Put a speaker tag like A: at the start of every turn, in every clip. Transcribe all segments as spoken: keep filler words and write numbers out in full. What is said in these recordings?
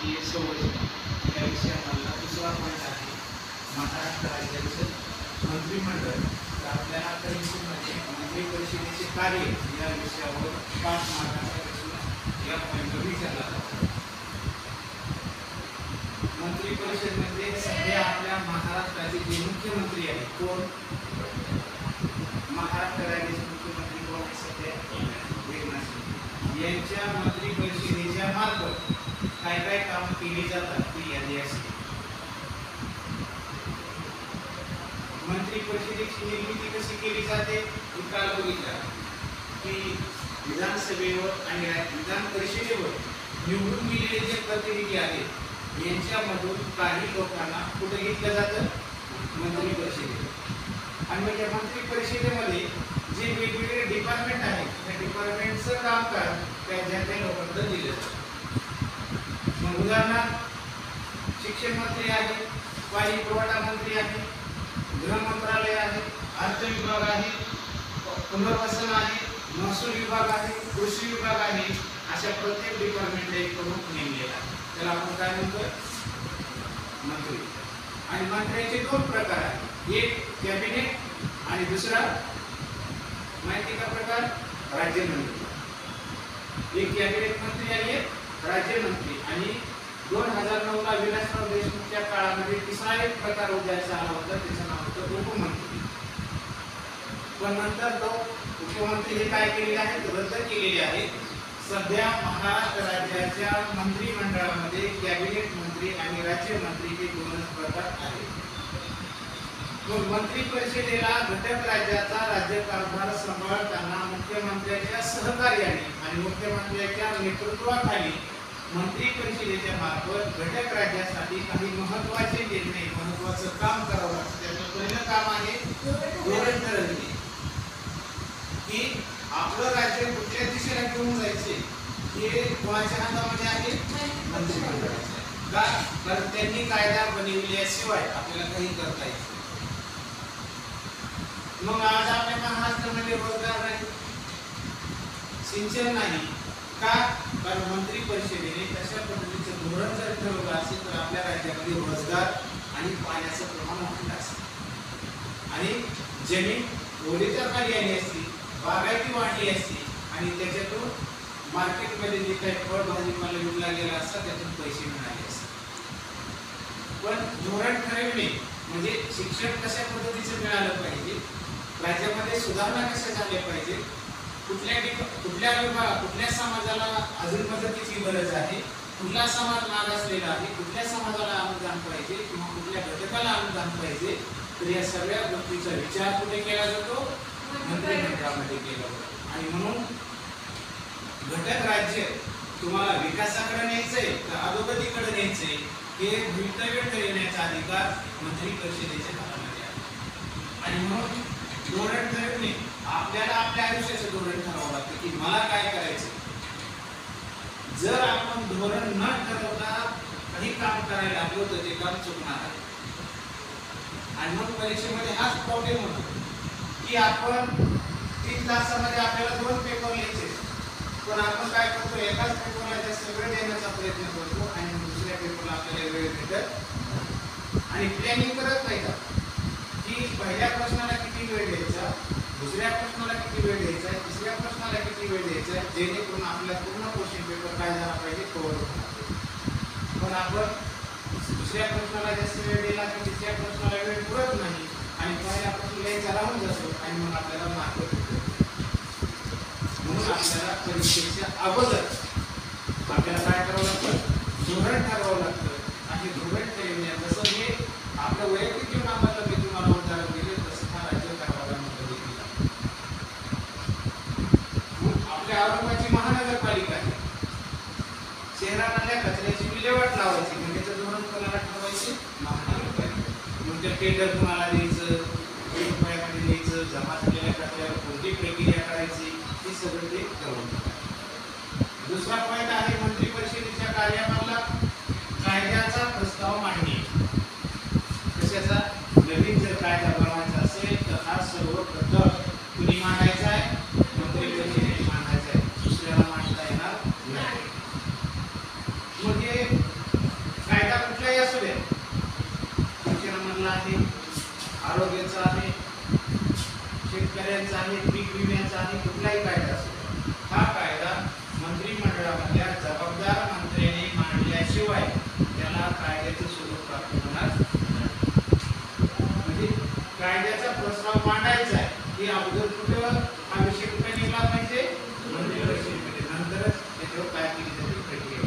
A: शासकीय संरचना या विषयामधला दुसरा पॉईंट आहे महाराष्ट्र राज्याचं मंत्रिमंडळ. तर आपल्या आता हिंदूमध्ये मंत्री परिषदेचे कार्य या विषयावर पाच मार्गाचा प्रश्न या पॉईंटवर विचारला जातो. मंत्री परिषदेमध्ये सध्या आपल्या महाराष्ट्राचे जे मुख्यमंत्री आहेत कोण, महाराष्ट्र राज्याचे मुख्यमंत्री कोण आहे सध्या, एकनाथ शिंदे यांच्या मंत्री परिषदेच्या मार्फत काय काय काम केली जातात ती यादी असते. मंत्री परिषदेची निर्मिती कशी केली जाते हे काल बघितलं की विधानसभेवर आणि विधान परिषदेवर निवडून गेलेले जे प्रतिनिधी आहेत यांच्यामधून काही लोकांना कुठे घेतलं जातं, मंत्री परिषदेत. आणि म्हणजे मंत्री परिषदेमध्ये जे वेगवेगळे डिपार्टमेंट आहेत त्या डिपार्टमेंटचं कामकाज त्या ज्या त्या लोकांना दिलं जातं. मग उदाहरणार्थ शिक्षण मंत्री आहे, पाणी पुरवठा मंत्री आहे, गृह मंत्रालय आहे, अर्थ विभाग आहे, पुनर्वसन आहे, महसूल विभाग आहे, कृषी विभाग आहे, अशा प्रत्येक डिपार्टमेंटला एक प्रमुख नेमलेला आहे. त्याला आपण काय म्हणतो, मंत्री. आणि मंत्र्यांचे दोन प्रकार आहेत, एक कॅबिनेट आणि दुसरा माहिती का प्रकार, राज्यमंत्री. एक कॅबिनेट मंत्री आणि एक राज्यमंत्री. आणि दोन हजार नऊ ला विलासराव देशमुखच्या काळामध्ये तिसरा एक प्रकार उदयास आला होता, त्याचं नाव होतं उपमंत्री. पण नंतर तो उपमंत्री हे काय केलेले आहेत, रद्द केलेले आहेत. सध्या महाराष्ट्र राज्याच्या मंत्रिमंडळामध्ये कॅबिनेट मंत्री आणि राज्यमंत्री हे दोनच प्रकार आहेत. मग मंत्री परिषदेला घटक राज्याचा राज्यकारभार सांभाळताना मुख्यमंत्र्यांच्या सहकार्याने आणि मुख्यमंत्र्यांच्या नेतृत्वाखाली मंत्री परिषदेच्या मार्फत घटक राज्यासाठी काही महत्त्वाचे निर्णय, महत्त्वाचं काम करावं लागतं. त्याचं पहिलं काम आहे धोरण ठरवणे, की आपलं राज्य कुठल्या दिशेला घेऊन जायचे हे कोणाच्या हातामध्ये आहे, मंत्रिमंडळाच्या. का, कारण त्यांनी कायदा बनविल्याशिवाय आपल्याला काही करता येत. मग आज आपल्या महाराष्ट्रामध्ये रोजगार नाही, सिंचन नाही. का, कारण मंत्री परिषदेने तशा पद्धतीचं धोरण जर ठरवलं असेल तर आपल्या राज्यामध्ये रोजगार आणि पाण्याचं प्रमाण वाढलं असेल आणि जमीन ओलीच्या खाली आली असती, बागायती वाढली असती आणि त्याच्यातून मार्केटमध्ये जे काही फळ भाजीपाला विकला गेला असता त्यातून पैसे मिळाले असते. पण धोरण ठरवणे म्हणजे शिक्षण कशा पद्धतीचं मिळालं पाहिजे, राज्यामध्ये सुधारणा कशा झाल्या पाहिजे, कुठल्या कुठल्या विभाग कुठल्या समाजाला अजून मदतीची गरज आहे, कुठला समाज मागासलेला आहे, कुठल्या समाजाला अनुदान पाहिजे किंवा कुठल्या घटकाला अनुदान पाहिजे, तर या सगळ्या गोष्टीचा विचार कुठे केला जातो, मंत्रिमंडळामध्ये केला जातो. आणि म्हणून घटक राज्य तुम्हाला विकासाकडे न्यायचंय का अधोगतीकडे न्यायचंय हे भवितव्य ठरवण्याचा अधिकार मंत्री परिषदेच्या हातामध्ये आहे. आणि म्हणून धोरण ठरवणे, आपल्याला आपल्या आयुष्याचं धोरण ठरवावं लागतं की मला काय करायचं. जर आपण धोरण न ठरवता काही काम करायला लागलो तर ते काम चुकणार आहे. आणि मग परीक्षेमध्ये हाच प्रॉब्लेम होतो की आपण तीन तासामध्ये आपल्याला दोन पेपर लिहायचे, पण आपण काय करतो, एकाच पेपरला ते सगळं देण्याचा प्रयत्न करतो आणि दुसऱ्या पेपरला आपल्याला वेळ भेटत आणि प्लॅनिंग करत नाही का की पहिल्या प्रश्नाला किती वेळ द्यायचा, दुसऱ्या प्रश्नाला किती वेळ द्यायचा, तिसऱ्या प्रश्नाला किती वेळ द्यायचा, जेणेकरून आपला पूर्ण क्वेश्चन पेपर काय झाला पाहिजे, कव्हर होणार पाहिजे. पण आपण दुसऱ्या प्रश्नाला जास्त वेळ दिला की तिसऱ्या प्रश्नाला वेळ पुरत नाही आणि पहिल्या प्रश्न लिहायचा राहून जातो आणि मग आपल्याला मार्क भेटतो. म्हणून आपल्याला परीक्षेच्या अगोदर आपल्याला काय करावं लागतं, धोरण ठरवावं लागतं. आणि धोरण ठरवण्यात जसं हे आपल्या वैयक्तिक जीवनामधलं मी तुम्हाला उदाहरण दिले तसं हा राज्य कारभारामध्ये देखील आहे. आपल्या औरंगाबादची महानगरपालिका आहे, शहरामधल्या कचऱ्याची विल्हेवाट लावायची म्हणजे त्याचं धोरण कोणाला ठरवायचे, महानगरपालिका. मग ते टेंडर कोणाला द्यायचं, एक रुपयामध्ये द्यायचं, जमा झालेल्या कचऱ्यावर कोणती प्रक्रिया करायची हे सगळं ते ठरवून. दुसरा पॉईंट आहे मंत्री परिषदेच्या कार्यामधला कायद्याचा प्रस्ताव मांडणे. कशाचा, नवीन जर कायदा बनवायचा असेल तर हा सर्वप्रथम कुणी मांडायचा आहे, मंत्री परिषदेने मांडायचा आहे, दुसऱ्याला मांडता येणार नाही. मग हे शेतकऱ्यांचा आहे, पीक विम्याचा आहे, कुठलाही कायदा असो, हा कायदा मंत्रिमंडळामधल्या जबाबदार मंत्र्यांनी मांडल्याशिवाय त्याला कायद्याचे स्वरूप प्राप्त होणार नाही. म्हणजे कायद्याचा प्रस्ताव मांडायचा आहे की अगोदर कुठं हा विषय कुठे निघला पाहिजे, मंत्री परिषदेमध्ये, नंतरच त्याच्यावर काय केली जाते प्रक्रिया.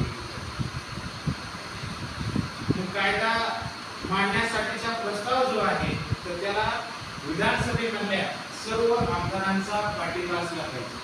A: मग कायदा मांडण्यासाठीचा प्रस्ताव जो आहे तर त्याला विधानसभेमधल्या सर्व आमदारांचा पाठिंबा असला पाहिजे,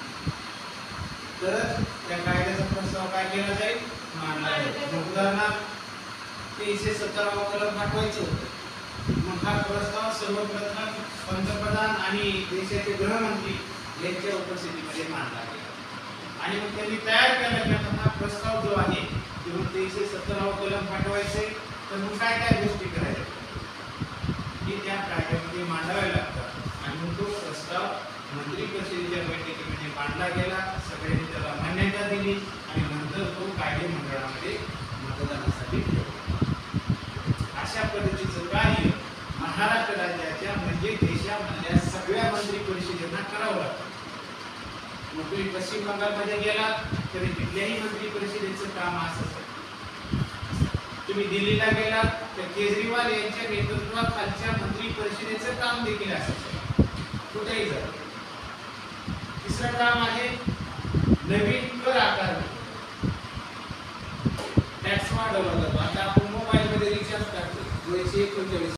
A: तरच त्या कायद्याचा प्रस्ताव काय केला जाईल, मांडला जाईल. उदाहरणार्थ तीनशे सत्तरावा कलम पाठवायचं होतं. मग हा प्रस्ताव सर्वप्रथम पंतप्रधान आणि देशाचे गृहमंत्री यांच्या उपस्थितीमध्ये मांडला गेला आणि मग त्यांनी तयार केला की आता हा प्रस्ताव जो आहे किंवा तीनशे सत्तरावा कलम पाठवायचे, तर मग काय काय गोष्टी करायच्या की त्या कायद्यामध्ये मांडाव्या लागतात. आणि मग तो प्रस्ताव मंत्री परिषदेच्या बैठकीमध्ये मांडला गेला, सगळ्यांनी त्याला मान्यता दिली आणि नंतर तो कायदे मंडळामध्ये मतदानासाठी ठेवला. अशा पद्धतीचं कार्य महाराष्ट्र राज्याच्या म्हणजे देशामधल्या सगळ्या मंत्री परिषदेना करावं लागतं. मग तुम्ही पश्चिम बंगालमध्ये गेलात तरी तिथल्याही मंत्री परिषदेचं काम असं. तुम्ही दिल्लीला गेलात तर केजरीवाल यांच्या नेतृत्वाखालच्या मंत्री परिषदेचं काम देखील असं. कुठेही जा. तिसरं काम आहे नवीन कर आकारणी. टॅक्स वाढवला जातो. आता आपण मोबाईल मध्ये रिचार्ज करतो दोनशे एकोणचाळीस